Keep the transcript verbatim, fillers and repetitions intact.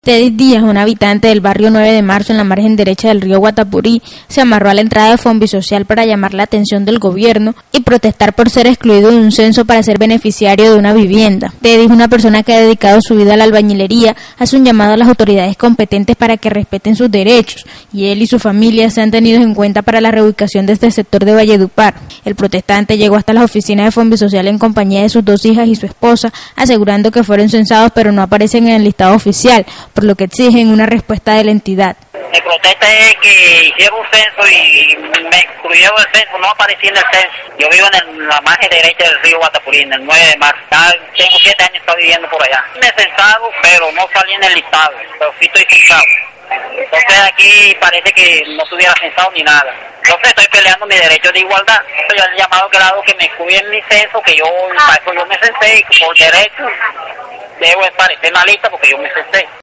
Teddy Díaz, un habitante del barrio nueve de marzo en la margen derecha del río Guatapurí, se amarró a la entrada de Fombisocial para llamar la atención del gobierno y protestar por ser excluido de un censo para ser beneficiario de una vivienda. Teddy es una persona que ha dedicado su vida a la albañilería, hace un llamado a las autoridades competentes para que respeten sus derechos, y él y su familia se han tenido en cuenta para la reubicación de este sector de Valledupar. El protestante llegó hasta las oficinas de Fombisocial en compañía de sus dos hijas y su esposa, asegurando que fueron censados pero no aparecen en el listado oficial, por lo que exigen una respuesta de la entidad. Mi protesta es que hicieron un censo y me excluyeron del censo, no aparecí en el censo. Yo vivo en el, la margen derecha del río Guatapurí, en el nueve de marzo. Ya tengo siete años que estoy viviendo por allá. Me he censado, pero no salí en el listado, pero sí estoy censado. Entonces aquí parece que no estuviera censado ni nada. Entonces estoy peleando mi derecho de igualdad. Yo he llamado que lado que me excluyen mi censo, que yo, para eso yo me censé y por derecho debo aparecer en la lista porque yo me censé.